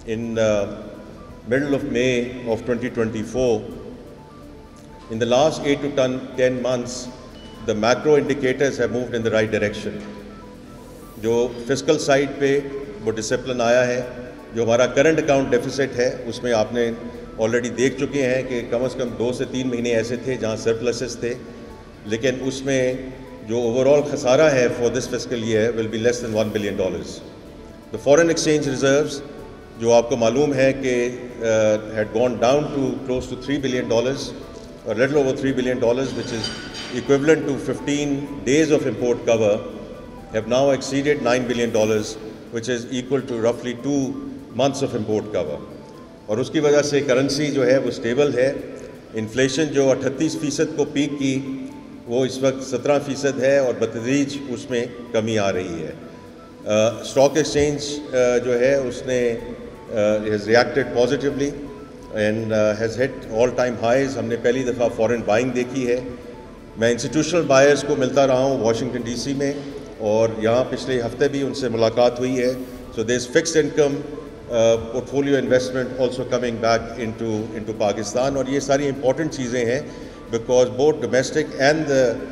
in middle of May of 2024. In the last 8 to 10 months, the macro indicators have moved in the right direction. जो fiscal side पे वो discipline आया है, जो हमारा current account deficit है, उसमें आपने already देख चुके हैं कि कम से कम 2 से 3 महीने ऐसे थे जहाँ surpluses थे, लेकिन उसमें जो overall खसारा है for this fiscal year will be less than $1 billion. The foreign exchange reserves, जो आपको मालूम है कि had gone down to close to $3 billion, or a little over $3 billion, which is equivalent to 15 days of import cover, have now exceeded $9 billion, which is equal to roughly 2 months of import cover. اور اس کی وجہ سے currency جو ہے وہ stable ہے. Inflation جو 38% کو پیک کی وہ اس وقت 17% ہے اور بتدریج اس میں کمی آ رہی ہے. اسٹاک ایکسچینج جو ہے اس نے has reacted positively and has hit all time highs. ہم نے پہلی دفعہ فورن بائنگ دیکھی ہے. میں انسٹیٹیوشنل بائرز کو ملتا رہا ہوں واشنگٹن ڈی سی میں, اور یہاں پچھلے ہفتے بھی ان سے ملاقات ہوئی ہے. So there's fixed income portfolio investment also coming back into Pakistan, اور یہ ساری important چیزیں ہیں because both domestic and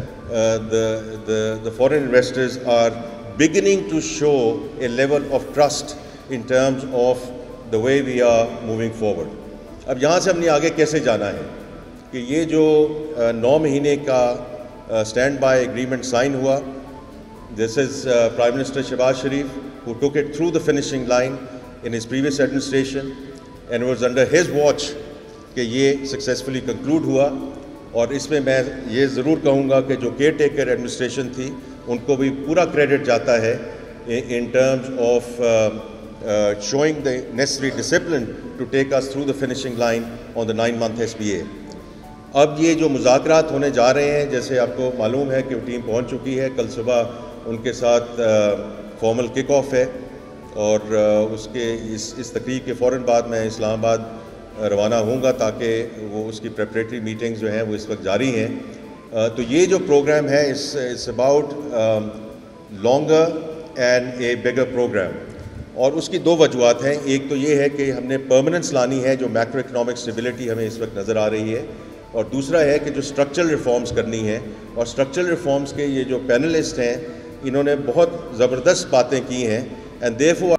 the foreign investors are beginning to show a level of trust in terms of the way we are moving forward. اب یہاں سے ہم نے آگے کیسے جانا ہے کہ یہ جو 9 مہینے کا اسٹینڈ بائی ایگریمنٹ سائن ہوا, this is Prime Minister Shehbaz Sharif who took it through the finishing line in his previous administration, and it was under his watch کہ یہ successfully conclude ہوا. اور اس میں میں یہ ضرور کہوں گا کہ جو کیئر ٹیکر ایڈمنسٹریشن تھی ان کو بھی پورا کریڈٹ جاتا ہے in terms of showing the necessary discipline to take us through the finishing line on the 9-month SPA. اب یہ جو مذاکرات ہونے جا رہے ہیں, جیسے آپ کو معلوم ہے کہ وہ ٹیم پہنچ چکی ہے, کل صبح ان کے ساتھ فارمل کک آف ہے, اور اس کے اس تقریب کے فوراً بعد میں اسلام آباد روانہ ہوں گا تاکہ وہ اس کی پریپریٹری میٹنگز جو ہیں وہ اس وقت جاری ہیں. تو یہ جو پروگرام ہے it's about longer and a bigger program, اور اس کی 2 وجوہات ہیں. ایک تو یہ ہے کہ ہم نے پرماننس لانی ہے جو میکرو اکنامک اسٹیبلٹی ہمیں اس وقت نظر آ رہی ہے, اور دوسرا ہے کہ جو اسٹرکچرل ریفارمز کرنی ہے. اور اسٹرکچرل ریفارمز کے یہ جو پینلسٹ ہیں انہوں نے بہت زبردست باتیں کی ہیں, اینڈ therefore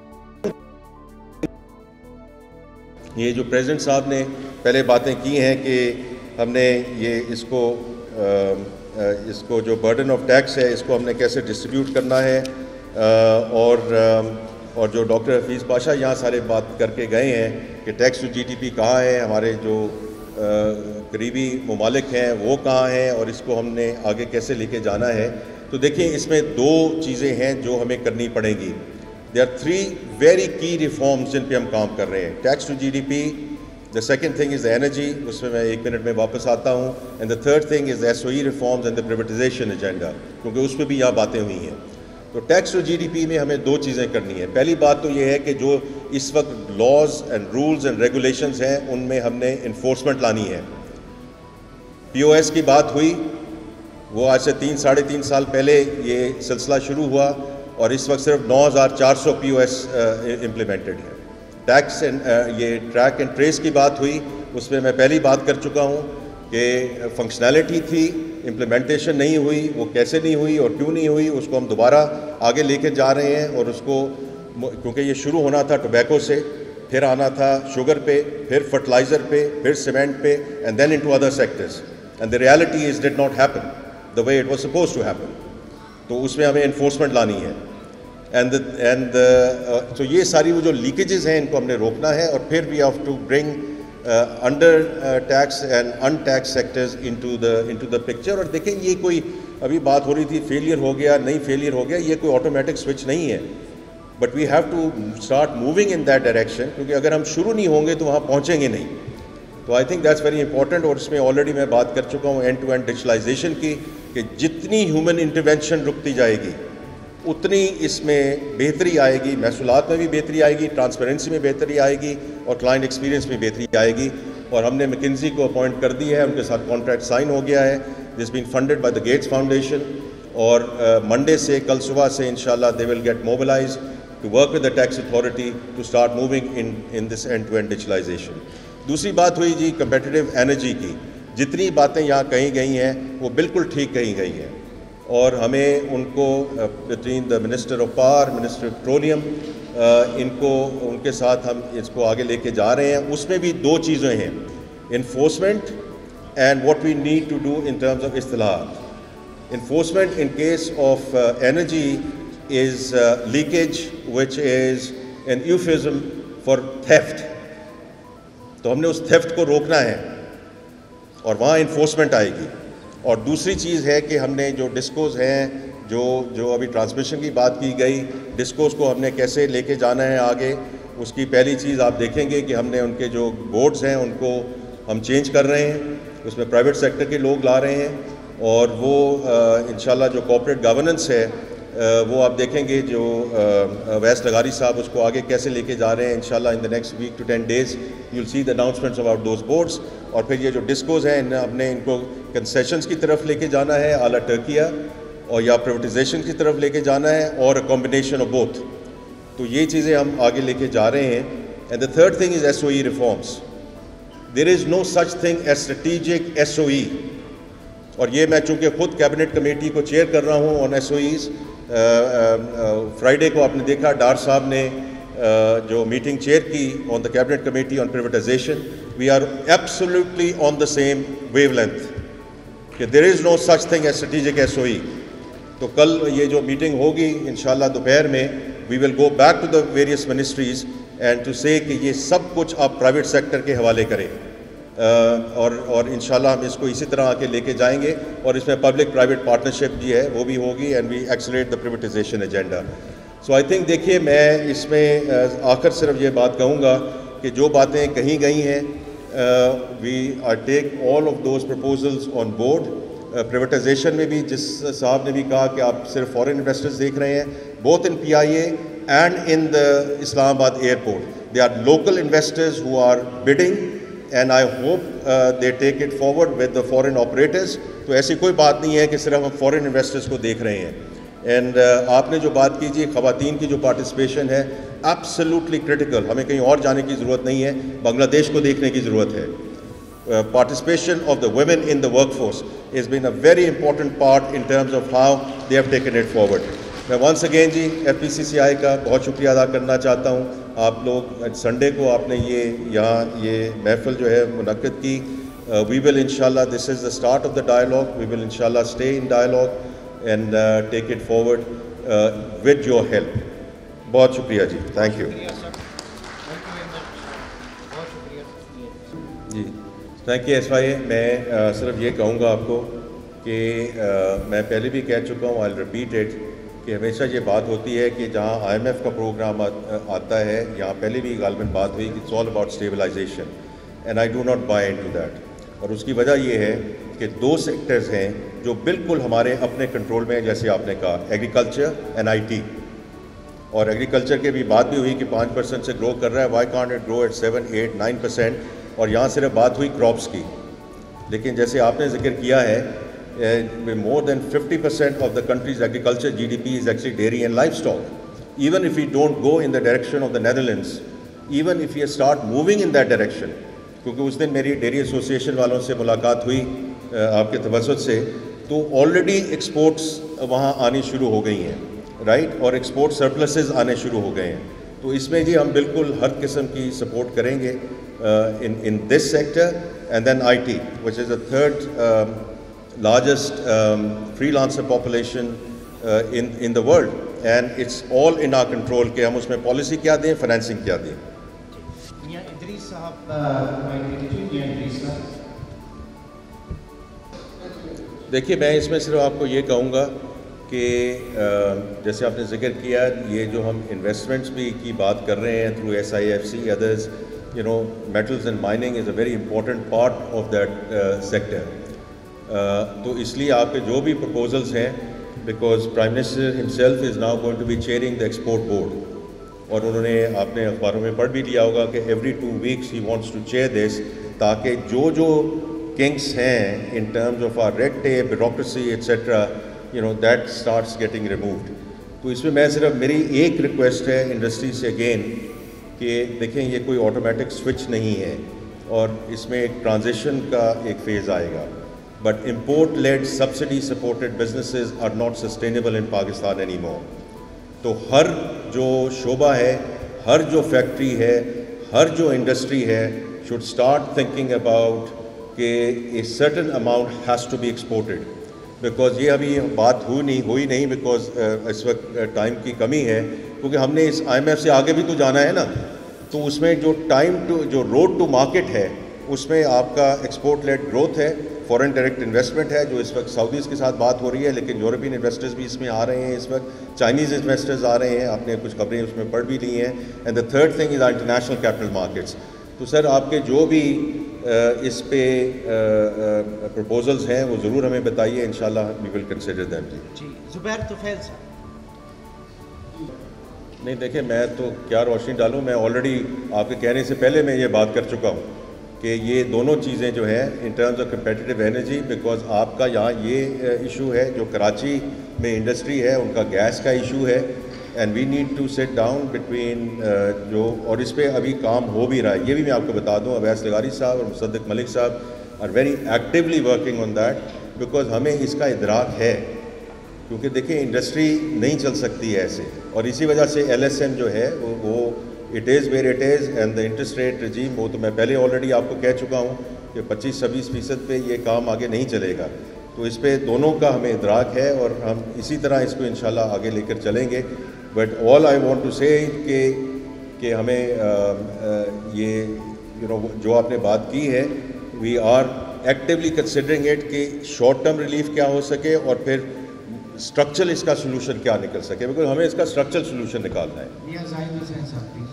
یہ جو پریزیڈنٹ صاحب نے پہلے باتیں کی ہیں کہ ہم نے یہ اس کو جو برڈن آف ٹیکس ہے اس کو ہم نے کیسے ڈسٹریبیوٹ کرنا ہے, اور جو ڈاکٹر حفیظ پاشا یہاں سارے بات کر کے گئے ہیں کہ tax to G D P کہاں ہے, ہمارے جو قریبی ممالک ہیں وہ کہاں ہیں, اور اس کو ہم نے آگے کیسے لے کے جانا ہے. تو دیکھیں اس میں 2 چیزیں ہیں جو ہمیں کرنی پڑیں گی. There are 3 very key reforms جن پہ ہم کام کر رہے ہیں. Tax to G D P, the second thing is the energy, اس میں 1 منٹ میں واپس آتا ہوں, and the third thing is the SOE reforms and the privatization agenda, کیونکہ اس پہ بھی یہاں باتیں ہوئی ہیں. تو tax to G D P میں ہمیں 2 چیزیں کرنی ہیں. پہلی بات تو یہ ہے کہ جو اس وقت laws and rules and regulations ہیں ان میں ہم نے انفورسمنٹ لانی ہے. پی او ایس کی بات ہوئی, وہ آج سے 3-3.5 سال پہلے یہ سلسلہ شروع ہوا, اور اس وقت صرف 9,400 پی او ایس امپلیمنٹڈ ہے. ٹیکس یہ ٹریک اینڈ ٹریس کی بات ہوئی, اس میں پہلی بات کر چکا ہوں کہ فنکشنالٹی تھی, امپلیمنٹیشن نہیں ہوئی. وہ کیسے نہیں ہوئی اور کیوں نہیں ہوئی اس کو ہم دوبارہ آگے لے کے جا رہے ہیں, اور اس کو کیونکہ یہ شروع ہونا تھا ٹوبیکو سے, پھر آنا تھا شوگر پہ, پھر فرٹیلائزر پہ, پھر سیمنٹ پہ, and then into other sectors, and the reality is did not happen the way it was supposed to happen. تو اس میں ہمیں انفورسمنٹ لانی ہے, تو یہ ساری وہ جو لیکیجز ہیں ان کو ہم نے روکنا ہے, اور پھر we have to bring under tax and untaxed sectors into the picture. اور دیکھیں یہ کوئی ابھی بات ہو رہی تھی فیلئر ہو گیا نہیں فیلئر ہو گیا, یہ کوئی آٹومیٹک سوئچ نہیں ہے, but we have to start moving in that direction, کیونکہ اگر ہم شروع نہیں ہوں گے تو وہاں پہنچیں گے نہیں. تو I think that's very important, اور اس میں آلریڈی میں بات کر چکا ہوں اینڈ ٹو اینڈ ڈیجیٹلائزیشن کی, کہ جتنی ہیومن انٹرونشن رکتی جائے گی اتنی اس میں بہتری آئے گی, محصولات میں بھی بہتری آئے گی, ٹرانسپیرنسی میں بہتری آئے گی, اور کلائنٹ ایکسپیرینس میں بہتری آئے گی. اور ہم نے میکنزی کو اپوائنٹ کر دی ہے, ان کے ساتھ کانٹریکٹ سائن ہو گیا ہے, this been funded by the Gates Foundation, اور منڈے سے کل صبح سے انشاءاللہ they will get mobilise to work with the tax authority to start moving in this end-to-end digitalization. دوسری بات ہوئی جی competitive energy کی. جتنی باتیں یہاں کہی گئی ہیں وہ بالکل ٹھیک کہی گئی ہیں, اور ہمیں ان کو between the minister of power, minister of petroleum, ان کے ساتھ ہم اس کو آگے لے کے جا رہے ہیں. اس میں بھی دو چیزیں ہیں, enforcement and what we need to do in terms of اصطلاحات. Enforcement in case of energy is leakage which is an euphemism for theft. تو ہم نے اس تھیفٹ کو روکنا ہے اور وہاں انفورسمنٹ آئے گی. اور دوسری چیز ہے کہ ہم نے جو ڈسکوز ہیں, جو ابھی ٹرانسمیشن کی بات کی گئی, ڈسکوز کو ہم نے کیسے لے کے جانا ہے آگے. اس کی پہلی چیز آپ دیکھیں گے کہ ہم نے ان کے جو بورڈز ہیں ان کو ہم چینج کر رہے ہیں, اس میں پرائیویٹ سیکٹر کے لوگ لا رہے ہیں, اور وہ انشاءاللہ جو کارپوریٹ گورننس ہے وہ آپ دیکھیں گے جو ویس لغاری صاحب اس کو آگے کیسے لے کے جا رہے ہیں. انشاءاللہ in the next week to 10 days you will see the announcements about those boards. اور پھر یہ جو ڈسکوز ہیں ہم نے ان کو کنسیشنز کی طرف لے کے جانا ہے اعلیٰ ٹرکیہ, اور یا پرائیویٹائزیشن کی طرف لے کے جانا ہے, اور کمبینیشن آف بوتھ. تو یہ چیزیں ہم آگے لے کے جا رہے ہیں. And the third thing is SOE reforms. There is no such thing as strategic SOE. اور یہ میں چونکہ خود کیبنٹ کمیٹی کو چیئر کر رہا ہوں آن SOEs. فرائیڈے کو آپ نے دیکھا ڈار صاحب نے جو میٹنگ چیئر کی on the cabinet committee on privatisation. We are absolutely on the same wavelength کہ there is no such thing as strategic SOE. تو کل یہ جو میٹنگ ہوگی انشاءاللہ دوپہر میں, we will go back to the various ministries and to say کہ یہ سب کچھ آپ پرائیویٹ سیکٹر کے حوالے کریں, اور انشاءاللہ ہم اس کو اسی طرح آ کے لے کے جائیں گے. اور اس میں پبلک پرائیویٹ پارٹنرشپ بھی ہے وہ بھی ہوگی, and we accelerate the privatisation agenda. So I think دیکھیے میں اس میں آخر صرف یہ بات کہوں گا کہ جو باتیں کہی گئی ہیں we are take all of those proposals on board. Privatisation میں بھی جس صاحب نے بھی کہا کہ آپ صرف فارن انویسٹرز دیکھ رہے ہیں, both in PIA and in the Islamabad airport they are local investors who are bidding, and I hope they take it forward with the foreign operators. تو ایسی کوئی بات نہیں ہے کہ صرف ہم فارن انویسٹرز کو دیکھ رہے ہیں. اینڈ آپ نے جو بات کیجیے خواتین کی جو پارٹیسپیشن ہے ایبسلیوٹلی کرٹیکل. ہمیں کہیں اور جانے کی ضرورت نہیں ہے, بنگلہ دیش کو دیکھنے کی ضرورت ہے. Participation of the women in the workforce has been a very important part in terms of how they have taken it forward. میں once again جی FPCCI کا بہت شکریہ ادا کرنا چاہتا ہوں. آپ لوگ سنڈے کو آپ نے یہاں یہ محفل جو ہے منعقد کی. We will inshallah, this is the start of the dialogue. We will inshallah stay in dialogue and take it forward with your help. بہت شکریہ جی, thank you. جی تھینک یو SYA. میں صرف یہ کہوں گا آپ کو کہ میں پہلے بھی کہہ چکا ہوں, I'll repeat it, کہ ہمیشہ یہ بات ہوتی ہے کہ جہاں IMF کا پروگرام آتا ہے, یہاں پہلے بھی غالباً بات ہوئی کہ it's all about stabilization and I do not buy into that. اور اس کی وجہ یہ ہے کہ دو سیکٹرز ہیں جو بالکل ہمارے اپنے کنٹرول میں ہیں, جیسے آپ نے کہا ایگریکلچر اینڈ IT. اور ایگریکلچر کے بھی بات بھی ہوئی کہ 5% سے گرو کر رہا ہے, why can't it grow at 7, 8, 9%. اور یہاں صرف بات ہوئی کراپس کی, لیکن جیسے آپ نے ذکر کیا ہے more than 50% of the country's agriculture GDP is actually dairy and livestock. Even if we don't go in the direction of the Netherlands, even if we start moving in that direction, کیونکہ اس دن میری dairy association والوں سے ملاقات ہوئی آپ کے توسط سے, تو آلریڈی ایکسپورٹس وہاں آنی شروع ہو گئی ہیں, رائٹ, اور ایکسپورٹ سرپلسز آنے شروع ہو گئے ہیں. تو اس میں جی ہم بالکل ہر قسم کی سپورٹ کریں گے in this sector. And then IT, which is the third largest freelancer population in the world, and it's all in our control کہ ہم اس میں پالیسی کیا دیں, فائنینسنگ کیا دیں. ادریس صاحب دیکھیے میں اس میں صرف آپ کو یہ کہوں گا کہ جیسے آپ نے ذکر کیا, یہ جو ہم انویسٹمنٹس بھی کی بات کر رہے ہیں through SIFC, others, you know, metals and mining is a very important part of that sector. تو اس لیے آپ کے جو بھی proposals ہیں, because Prime Minister himself is now going to be chairing the export board, اور انہوں نے آپ نے اخباروں میں پڑھ بھی لیا ہوگا کہ every 2 weeks he wants to chair this, تاکہ جو kinks ہیں in terms of our red tape, bureaucracy, etc., you know, that starts getting removed. تو اس میں میں صرف میری ایک ریکویسٹ ہے انڈسٹری سے اگین کہ دیکھیں یہ کوئی آٹومیٹک سوئچ نہیں ہے اور اس میں ایک ٹرانزیشن کا ایک فیز آئے گا. But import led subsidy supported businesses are not sustainable in Pakistan any more. تو ہر جو شعبہ ہے, ہر جو فیکٹری ہے, ہر جو انڈسٹری ہے should start thinking about کہ a certain amount has to be exported. Because یہ ابھی بات ہوئی نہیں بیکاز اس وقت ٹائم کی کمی ہے, کیونکہ ہم نے اس آئی ایم ایف سے آگے بھی تو جانا ہے نا. تو اس میں جو جو روڈ ٹو مارکیٹ ہے اس میں آپ کا ایکسپورٹ لیڈ گروتھ ہے, فورن ڈائریکٹ انویسٹمنٹ ہے جو اس وقت سعودیز کے ساتھ بات ہو رہی ہے, لیکن یورپین انویسٹرز بھی اس میں آ رہے ہیں, اس وقت چائنیز انویسٹرز آ رہے ہیں, آپ نے کچھ خبریں اس میں پڑھ بھی لی ہیں. And the third thing is international capital markets. تو سر آپ کے جو بھی اس پہ پروپوزلز ہیں وہ ضرور ہمیں بتائیے, انشاءاللہ وی ول کنسیڈر دیم. جی زبیر طفیل صاحب. نہیں دیکھیں میں تو کیا روشنی ڈالوں, میں آلریڈی آپ کے کہنے سے پہلے میں یہ بات کر چکا ہوں کہ یہ دونوں چیزیں جو ہیں in terms of competitive energy, because آپ کا یہاں یہ ایشو ہے, جو کراچی میں انڈسٹری ہے ان کا گیس کا ایشو ہے, and we need to sit down between جو, اور اس پہ ابھی کام ہو بھی رہا ہے. یہ بھی میں آپ کو بتا دوں اویس لغاری صاحب اور مصدق ملک صاحب are very actually working on that, because ہمیں اس کا ادراک ہے, کیونکہ دیکھیں انڈسٹری نہیں چل سکتی ہے ایسے, اور اسی وجہ سے ایل ایس ایم جو ہے وہ it is where it is. And the interest rate regime وہ تو میں پہلے آلریڈی آپ کو کہہ چکا ہوں کہ 25-26% پہ یہ کام آگے نہیں چلے گا. تو اس پہ دونوں کا ہمیں ادراک ہے اور ہم اسی طرح اس کو انشاءاللہ آگے لے کر چلیں گے. But all I want to say کہ ہمیں یہ جو آپ نے بات کی ہے, we are actually considering it کہ شارٹ ٹرم ریلیف کیا ہو سکے اور پھر اسٹرکچرل اس کا سلوشن کیا نکل سکے, بیکاز ہمیں اس کا اسٹرکچرل سلوشن نکالنا ہے. میاں زاہد حسین صاحب پلیز.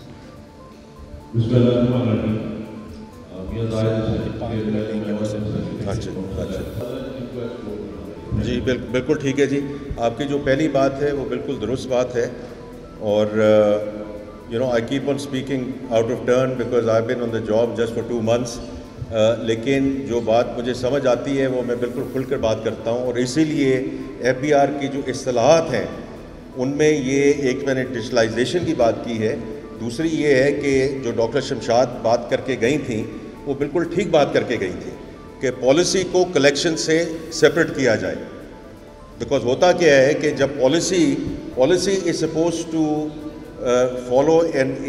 جی بالکل ٹھیک ہے جی. آپ کی جو پہلی بات ہے وہ بالکل درست بات ہے, اور I keep on speaking out of turn because I been on the job just for 2 months. لیکن جو بات مجھے سمجھ آتی ہے وہ میں بالکل کھل کر بات کرتا ہوں, اور اسی لیے ایف بی آر کی جو اصطلاحات ہیں ان میں یہ ایک میں نے ڈیجیٹلائزیشن کی بات کی ہے, دوسری یہ ہے کہ جو ڈاکٹر شمشاد بات کر کے گئی تھیں وہ بالکل ٹھیک بات کر کے گئی تھیں کہ پالیسی کو کلیکشن سے سپریٹ کیا جائے. بیکاز ہوتا کیا ہے کہ جب policy is suppose to follow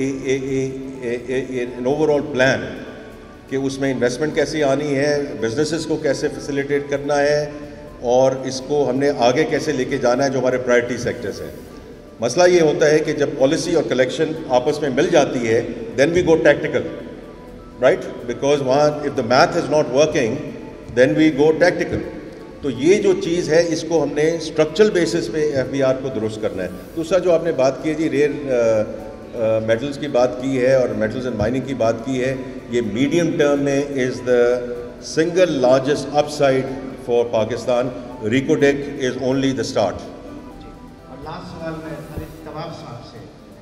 an overall plan کہ اس میں انویسٹمنٹ کیسی آنی ہے, بزنسز کو کیسے فیسیلیٹیٹ کرنا ہے, اور اس کو ہم نے آگے کیسے لے کے جانا ہے جو ہمارے پرائرٹی سیکٹرز ہیں. مسئلہ یہ ہوتا ہے کہ جب پالیسی اور کلیکشن آپس میں مل جاتی ہے then we go tactical, right, because وہاں if the math is not working then we go tactical. تو یہ جو چیز ہے اس کو ہم نے اسٹرکچرل بیسس پہ ایف بی آر کو درست کرنا ہے. دوسرا جو آپ نے بات کی ہے جی ریئر میٹلز کی بات کی ہے اور میٹلز اینڈ مائننگ کی بات کی ہے, یہ میڈیم ٹرم میں از the single largest up side for Pakistan. Reko Diq is only the start. اور لاسٹ سوال میں خالد طواب صاحب سے.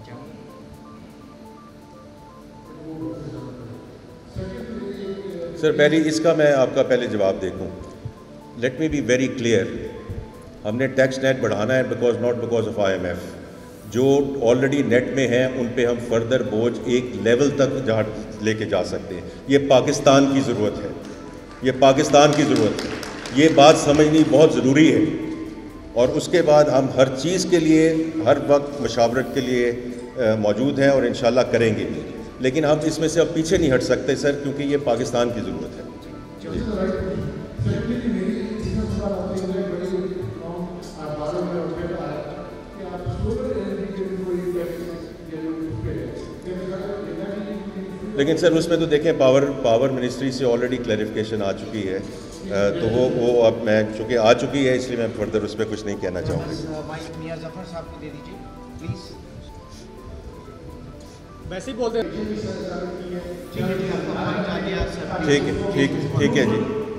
سر پہلی اس کا میں آپ کا پہلے جواب دیکھوں. Let me be very clear, ہم نے ٹیکس نیٹ بڑھانا ہے because not because of I M F. جو آلریڈی نیٹ میں ہیں ان پہ ہم فردر بوجھ ایک لیول تک جہاں لے کے جا سکتے ہیں. یہ پاکستان کی ضرورت ہے, یہ پاکستان کی ضرورت ہے, یہ بات سمجھنی بہت ضروری ہے. اور اس کے بعد ہم ہر چیز کے لیے ہر وقت مشاورت کے لیے موجود ہیں اور انشاءاللہ کریں گے, لیکن ہم اس میں سے اب پیچھے نہیں ہٹ سکتے سر, کیونکہ یہ پاکستان کی ضرورت ہے. لیکن سر اس میں تو دیکھیں پاور منسٹری سے آلریڈی کلیریفیکیشن آ چکی ہے, تو وہ اب میں چونکہ آ چکی ہے اس لیے میں فردر اس پہ کچھ نہیں کہنا چاہوں گا. میاں ظفر صاحب کو دے دیجیے پلیز. ویسے ہی بولتے ٹھیک ہے جی,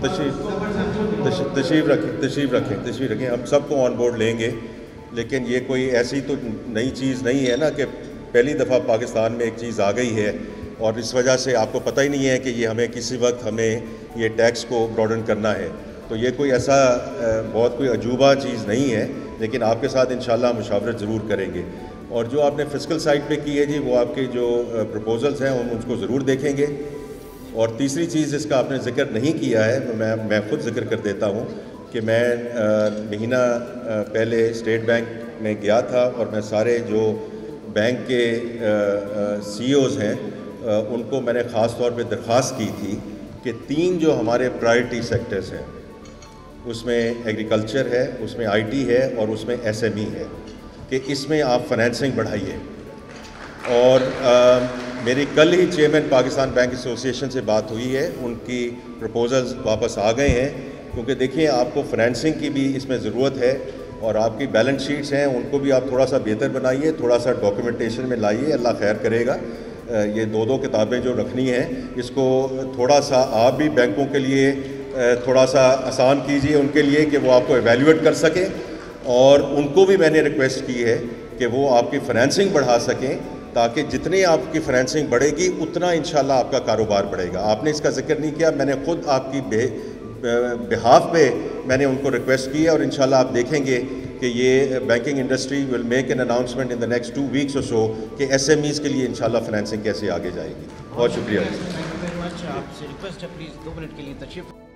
تشریف رکھیں. ہم سب کو آن بورڈ لیں گے, لیکن یہ کوئی ایسی تو نئی چیز نہیں ہے نا کہ پہلی دفعہ پاکستان میں ایک چیز آ گئی ہے اور اس وجہ سے آپ کو پتہ ہی نہیں ہے کہ یہ ہمیں کسی وقت ہمیں یہ ٹیکس کو براڈن کرنا ہے. تو یہ کوئی ایسا بہت کوئی عجوبہ چیز نہیں ہے. لیکن آپ کے ساتھ انشاءاللہ مشاورت ضرور کریں گے. اور جو آپ نے فسکل سائڈ پہ کی ہے جی، وہ آپ کے جو پروپوزلز ہیں ہم ان کو ضرور دیکھیں گے. اور تیسری چیز جس کا آپ نے ذکر نہیں کیا ہے، میں خود ذکر کر دیتا ہوں کہ میں مہینہ پہلے اسٹیٹ بینک میں گیا تھا اور میں سارے جو بینک کے سی اوز ہیں ان کو میں نے خاص طور پہ درخواست کی تھی کہ 3 جو ہمارے پرائرٹی سیکٹرز ہیں، اس میں ایگریکلچر ہے، اس میں آئی ٹی ہے اور اس میں ایس ایم ای ہے، کہ اس میں آپ فنانسنگ بڑھائیے. اور میری کل ہی چیئرمین پاکستان بینک ایسوسی ایشن سے بات ہوئی ہے، ان کی پروپوزلز واپس آ گئے ہیں، کیونکہ دیکھیں آپ کو فنانسنگ کی بھی اس میں ضرورت ہے، اور آپ کی بیلنس شیٹس ہیں ان کو بھی آپ تھوڑا سا بہتر بنائیے، تھوڑا سا ڈاکیومنٹیشن میں لائیے. اللہ خیر کرے گا. یہ 2 کتابیں جو رکھنی ہیں اس کو تھوڑا سا آپ بھی بینکوں کے لیے تھوڑا سا آسان کیجیے ان کے لیے کہ وہ آپ کو ایویلیویٹ کر سکیں، اور ان کو بھی میں نے ریکویسٹ کی ہے کہ وہ آپ کی فنانسنگ بڑھا سکیں، تاکہ جتنی آپ کی فنانسنگ بڑھے گی اتنا انشاءاللہ آپ کا کاروبار بڑھے گا. آپ نے اس کا ذکر نہیں کیا، میں نے خود آپ کی بہاف پہ میں نے ان کو ریکویسٹ کی ہے، اور انشاءاللہ آپ دیکھیں گے کہ یہ banking industry will make an announcement in the next 2 weeks اور سو کہ ایس ایم ایز کے لیے انشاءاللہ فنانسنگ کیسے آگے جائے گی. بہت شکریہ. Thank you very much. آپ سے ریکویسٹ ہے پلیز 2 منٹ کے لیے تشریف